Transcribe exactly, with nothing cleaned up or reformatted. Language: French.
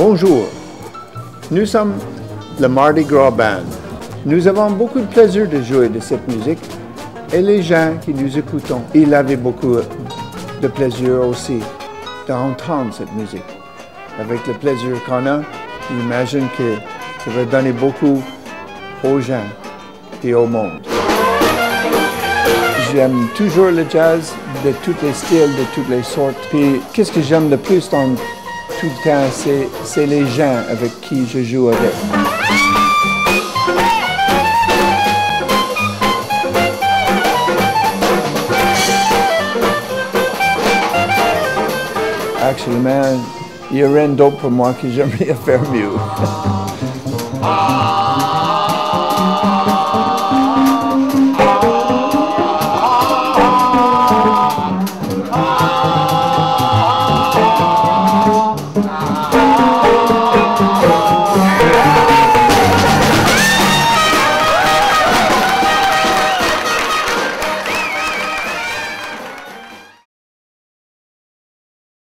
Bonjour, nous sommes le Mardi Gras Band. Nous avons beaucoup de plaisir de jouer de cette musique et les gens qui nous écoutons, ils avaient beaucoup de plaisir aussi d'entendre cette musique. Avec le plaisir qu'on a, j'imagine que ça va donner beaucoup aux gens et au monde. J'aime toujours le jazz de tous les styles, de toutes les sortes. Puis qu'est-ce que j'aime le plus dans tout le temps, c'est, c'est les gens avec qui je joue avec. Actuellement, il y a rien d'autre pour moi que j'aimerais faire mieux.